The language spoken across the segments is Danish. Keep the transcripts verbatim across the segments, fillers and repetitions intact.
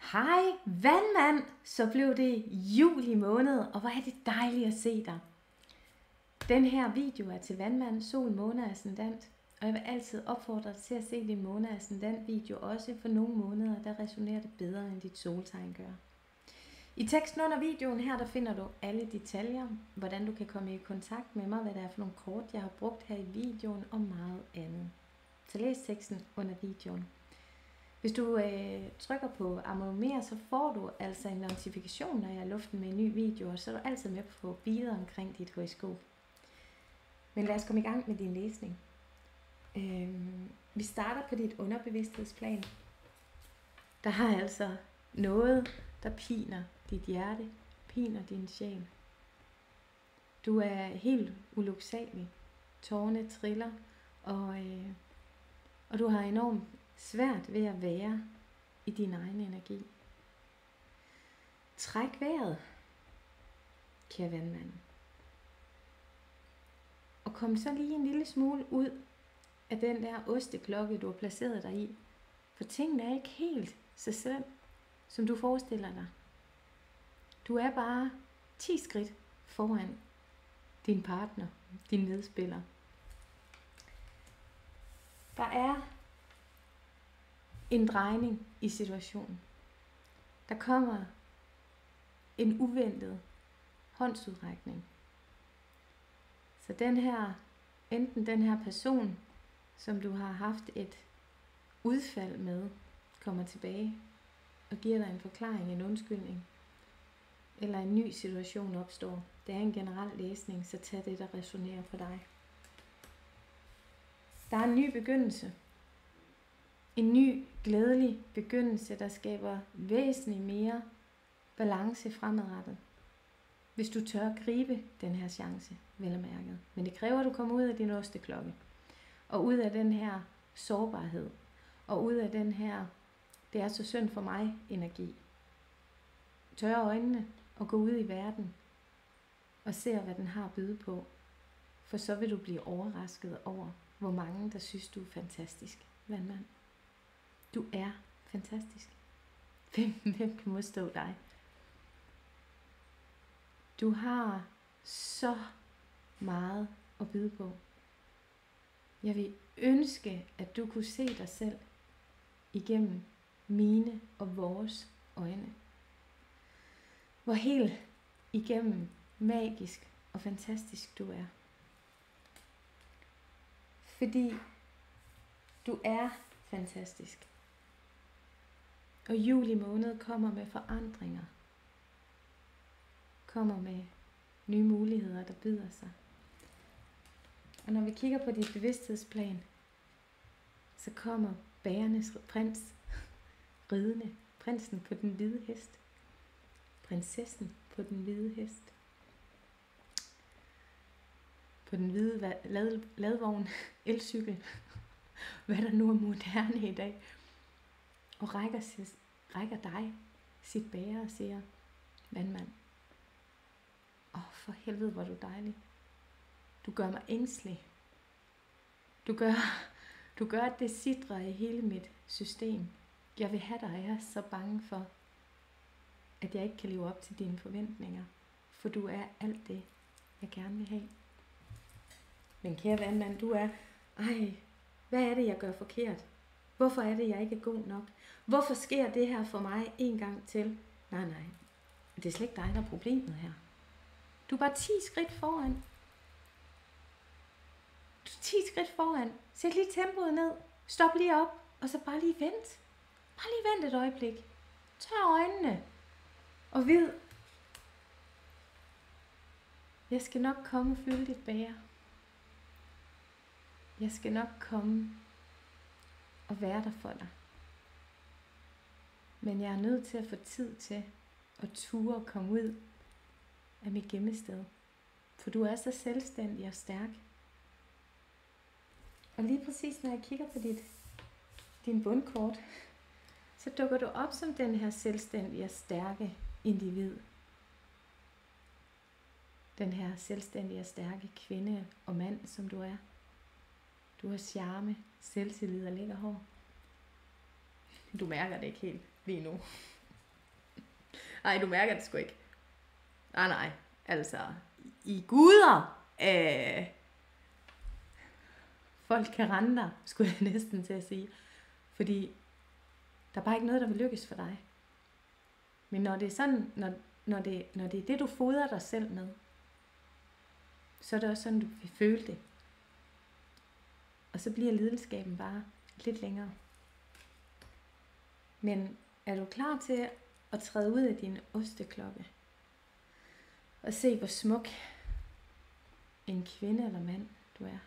Hej vandmand, så blev det juli måned, og hvor er det dejligt at se dig. Den her video er til vandmand, sol, måne, ascendant, og jeg vil altid opfordre dig til at se din måne ascendant video, også for nogle måneder, der resonerer det bedre end dit soltegn gør. I teksten under videoen her, der finder du alle detaljer, hvordan du kan komme i kontakt med mig, hvad det er for nogle kort, jeg har brugt her i videoen, og meget andet. Så læs teksten under videoen. Hvis du øh, trykker på abonner, så får du altså en notifikation, når jeg er i luften med en ny video, og så er du altid med på billeder omkring dit horoskop. Men lad os komme i gang med din læsning. Øhm, vi starter på dit underbevidsthedsplan. Der har altså noget, der piner dit hjerte, piner din sjæl. Du er helt ulyksalig. Tårerne triller, og, øh, og du har enormt svært ved at være i din egen energi. Træk vejret, kære vandmand. Og kom så lige en lille smule ud af den der osteklokke, du har placeret dig i. For tingene er ikke helt så selv, som du forestiller dig. Du er bare ti skridt foran din partner, din medspiller. Der er en drejning i situationen. Der kommer en uventet håndsudrækning. Så den her, enten den her person, som du har haft et udfald med, kommer tilbage og giver dig en forklaring, en undskyldning, eller en ny situation opstår. Det er en generel læsning, så tag det, der resonerer på dig. Der er en ny begyndelse. En ny, glædelig begyndelse, der skaber væsentligt mere balance fremadrettet. Hvis du tør gribe den her chance, vel at mærke. Men det kræver, at du kommer ud af din osteklokke. Og ud af den her sårbarhed. Og ud af den her, det er så synd for mig, energi. Tør øjnene og gå ud i verden. Og se, hvad den har at byde på. For så vil du blive overrasket over, hvor mange, der synes, du er fantastisk, vandmand. Du er fantastisk. Hvem, hvem kan modstå dig? Du har så meget at byde på. Jeg vil ønske, at du kunne se dig selv igennem mine og vores øjne. Hvor helt igennem magisk og fantastisk du er. Fordi du er fantastisk. Og juli måned kommer med forandringer. Kommer med nye muligheder, der byder sig. Og når vi kigger på dit bevidsthedsplan, så kommer bærernes prins ridende. Prinsen på den hvide hest. Prinsessen på den hvide hest. På den hvide lad, ladvogn, elcykel, hvad der nu er moderne i dag. Og rækker, rækker dig sit bære og siger, vandmand, åh oh, for helvede, hvor er du dejlig. Du gør mig ængstelig. Du gør, du gør, at det sidder i hele mit system. Jeg vil have dig, og jeg er så bange for, at jeg ikke kan leve op til dine forventninger. For du er alt det, jeg gerne vil have. Men kære vandmand, du er, ej, hvad er det, jeg gør forkert? Hvorfor er det, jeg ikke er god nok? Hvorfor sker det her for mig en gang til? Nej, nej, det er slet ikke dig, der er problemet her. Du er bare ti skridt foran. Du er ti skridt foran. Sæt lige tempoet ned. Stop lige op, og så bare lige vent. Bare lige vent et øjeblik. Tør øjnene. Og vid, jeg skal nok komme og fylde dit bære. Jeg skal nok komme og være der for dig. Men jeg er nødt til at få tid til at ture og komme ud af mit gemmested. For du er så selvstændig og stærk. Og lige præcis når jeg kigger på dit, din bundkort, så dukker du op som den her selvstændige og stærke individ. Den her selvstændige og stærke kvinde og mand, som du er. Du har charme, selvtillid og lækker hår. Du mærker det ikke helt lige nu. Nej, du mærker det sgu ikke. Nej, nej. Altså, I guder af folk kan rende dig, skulle jeg næsten til at sige. Fordi der er bare ikke noget, der vil lykkes for dig. Men når det er sådan, når, når, det, når det er det, du fodrer dig selv med, så er det også sådan, du vil føle det. Og så bliver lidenskaben bare lidt længere. Men er du klar til at træde ud af din osteklokke? Og se, hvor smuk en kvinde eller mand du er.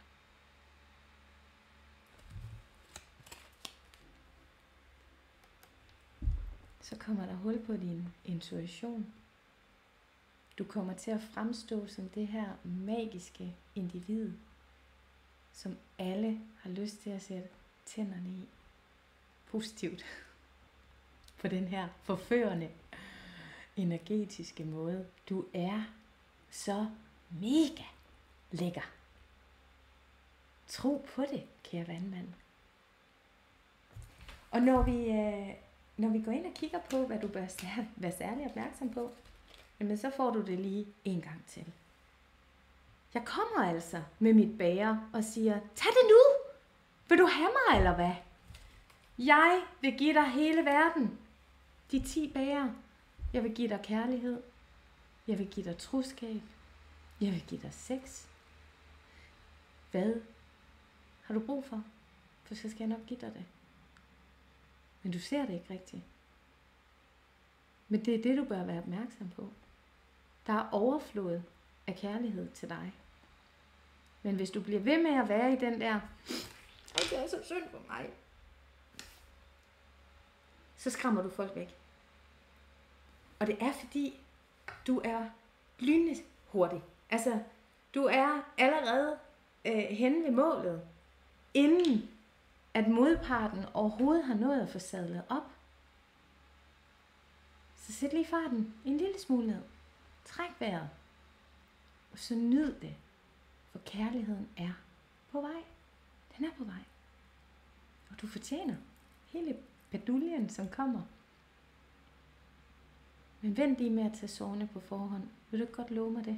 Så kommer der hul på din intuition. Du kommer til at fremstå som det her magiske individ, som alle har lyst til at sætte tænderne i. Positivt. På den her forførende, energetiske måde. Du er så mega lækker. Tro på det, kære vandmand. Og når vi, øh, når vi går ind og kigger på, hvad du bør være særlig opmærksom på, jamen så får du det lige en gang til. Jeg kommer altså med mit bæger og siger, tag det nu! Vil du have mig, eller hvad? Jeg vil give dig hele verden. De ti bæger. Jeg vil give dig kærlighed. Jeg vil give dig troskab. Jeg vil give dig sex. Hvad har du brug for? For så skal jeg nok give dig det. Men du ser det ikke rigtigt. Men det er det, du bør være opmærksom på. Der er overflod af kærlighed til dig. Men hvis du bliver ved med at være i den der, ej, det er så synd for mig, så skræmmer du folk væk. Og det er fordi, du er lynende hurtig. Altså, du er allerede øh, henne ved målet, inden at modparten overhovedet har nået at få sadlet op. Så sæt lige farten en lille smule ned. Træk vejret. Og så nyd det. For kærligheden er på vej. Den er på vej. Og du fortjener hele baduljen, som kommer. Men vent lige med at tage sårene på forhånd. Vil du ikke godt love mig det?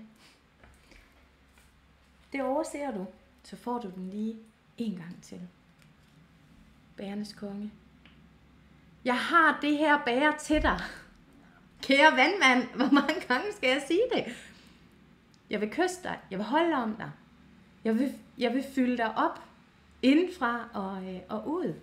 Det overser du, så får du den lige en gang til. Bærenes konge. Jeg har det her bære til dig. Kære vandmand, hvor mange gange skal jeg sige det? Jeg vil kysse dig. Jeg vil holde om dig. Jeg vil, jeg vil fylde dig op indenfra og, øh, og ud.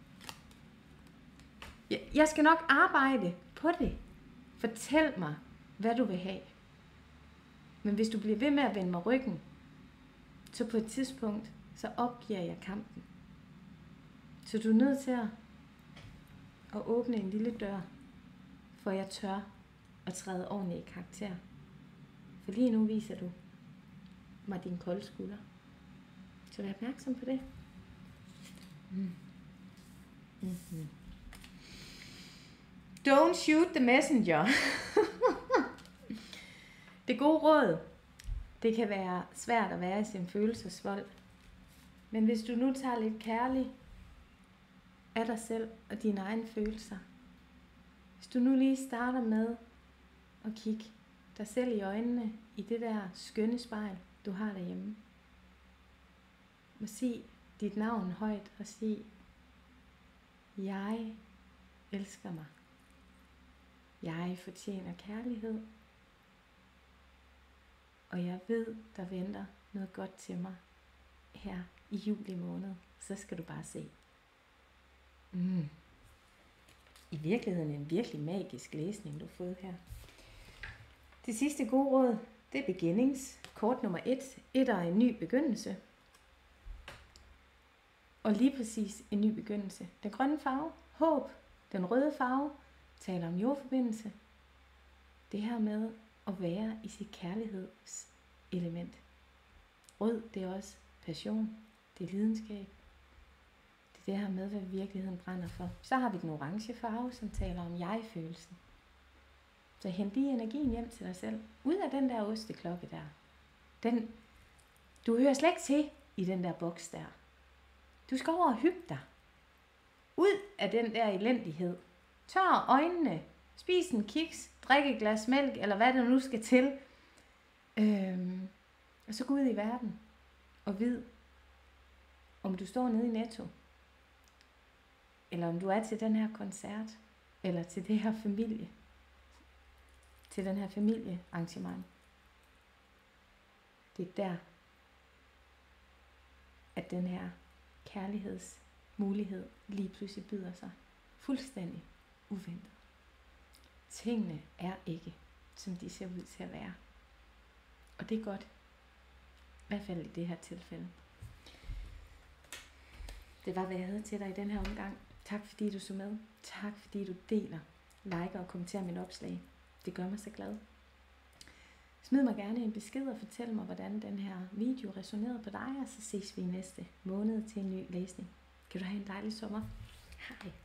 Jeg, jeg skal nok arbejde på det. Fortæl mig, hvad du vil have. Men hvis du bliver ved med at vende mig ryggen, så på et tidspunkt, så opgiver jeg kampen. Så du er nødt til at, at åbne en lille dør, for jeg tør at træde ordentligt i karakter. For lige nu viser du mig dine kolde skulder. Så vær opmærksom på det. Mm. Mm-hmm. Don't shoot the messenger. Det gode råd, det kan være svært at være i sin følelsesvold. Men hvis du nu tager lidt kærligt af dig selv og dine egne følelser. Hvis du nu lige starter med at kigge dig selv i øjnene i det der skønne spejl, du har derhjemme. Og sig dit navn højt og sig, jeg elsker mig. Jeg fortjener kærlighed. Og jeg ved, der venter noget godt til mig her i juli måned. Så skal du bare se. Mm. I virkeligheden en virkelig magisk læsning, du har fået her. Det sidste gode råd, det er beginnings. Kort nummer et. Et er en ny begyndelse. Og lige præcis en ny begyndelse. Den grønne farve, håb. Den røde farve taler om jordforbindelse. Det her med at være i sit kærlighedselement. Rød, det er også passion. Det er lidenskab. Det er det her med, hvad virkeligheden brænder for. Så har vi den orange farve, som taler om jeg-følelsen. Så hent lige energien hjem til dig selv. Ud af den der osteklokke der. Den, du hører slet ikke til i den der boks der. Du skal over og hygge dig. Ud af den der elendighed. Tør øjnene. Spis en kiks. drikke et glas mælk, eller hvad der nu skal til. Øhm, og så gå ud i verden og vid, om du står nede i Netto, eller om du er til den her koncert, eller til det her familie, til den her familiearrangement. Det er der, at den her kærlighedsmulighed lige pludselig byder sig. Fuldstændig uventet. Tingene er ikke, som de ser ud til at være. Og det er godt. I hvert fald i det her tilfælde. Det var, hvad jeg havde til dig i den her omgang. Tak fordi du så med. Tak fordi du deler, liker og kommenterer mit opslag. Det gør mig så glad. Smid mig gerne en besked og fortæl mig, hvordan den her video resonerede på dig, og så ses vi i næste måned til en ny læsning. Kan du have en dejlig sommer. Hej.